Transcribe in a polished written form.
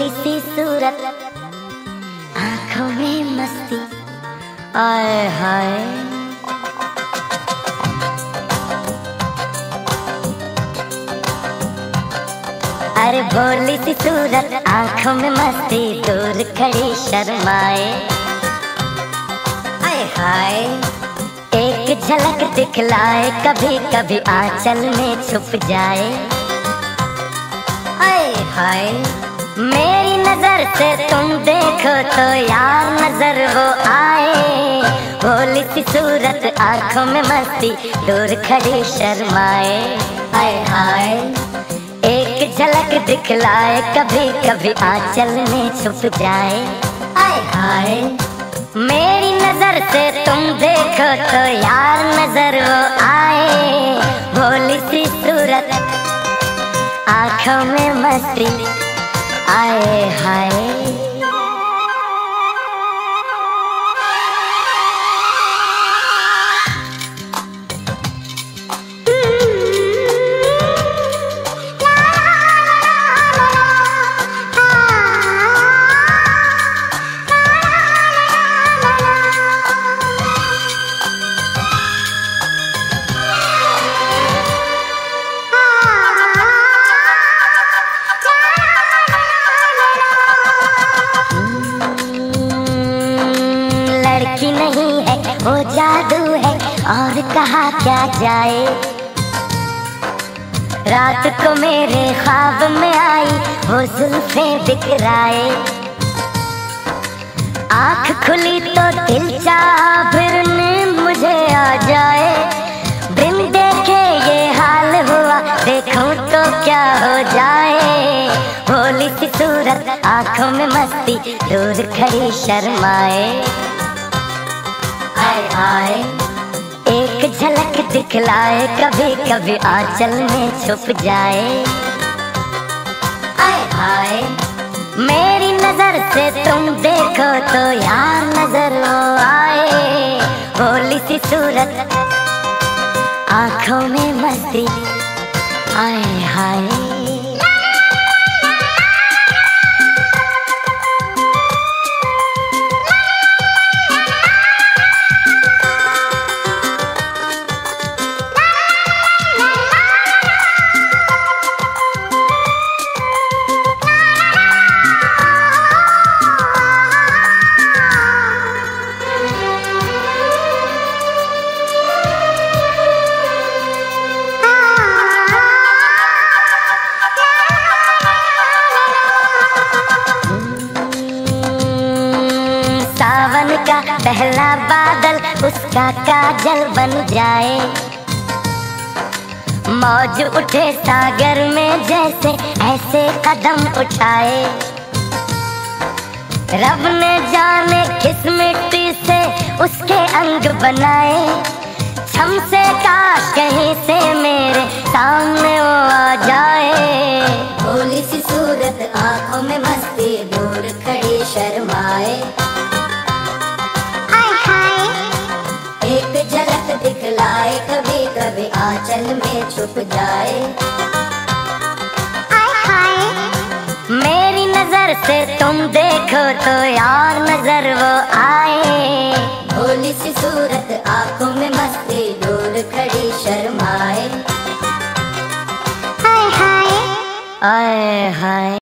भोली सी सूरत, आंखों में मस्ती, आए हाय। अरे भोली सी सूरत, आंखों में मस्ती, दूर खड़ी शर्माए, आए हाय। एक झलक दिखलाए, कभी कभी आंचल में छुप जाए, आए हाय। मेरी नजर से तुम देखो तो यार नजर वो आए, भोली सी सूरत, आंखों में मस्ती, दूर खड़ी शर्माए, आए हाय। एक झलक दिखलाए, कभी कभी आंचल में छुप जाए, आए हाय। मेरी नजर से तुम देखो तो यार नजर वो आए, भोली सी सूरत, आंखों में मस्ती, आए हाय। लड़की नहीं है वो जादू है, और कहा क्या जाए। रात को मेरे ख्वाब में आई वो जुल्फें बिखराए, आँख खुली तो दिल चाहा फिर नींद मुझे आ जाए। बिन देखे ये हाल हुआ, देखूं तो क्या हो जाए। भोली सी सूरत, आँखों में मस्ती, दूर खड़ी शर्माए, आए हाय। एक झलक दिखलाए, कभी कभी आंचल में छुप जाए, आए हाय। मेरी नजर से तुम देखो तो यार नजर वो आए, भोली सी सूरत, आंखों में मस्ती, आए हाय। सावन का पहला बादल उसका काजल बन जाए, मौज उठे सागर में जैसे ऐसे कदम उठाए। रब ने जाने किस मिट्टी से उसके अंग बनाए, छम से काश कहीं से मेरे सामने वो आ जाए। भोली सी सूरत, आंखों में मस्ती, दूर खड़ी शर्माए, एक झलक दिखलाए, कभी कभी आंचल में छुप जाए, आए हाय। मेरी नजर से तुम देखो तो यार नजर वो आए, भोली सी सूरत, आंखों में मस्ती, दूर खड़ी शर्माए, आए हाय, आए हाय।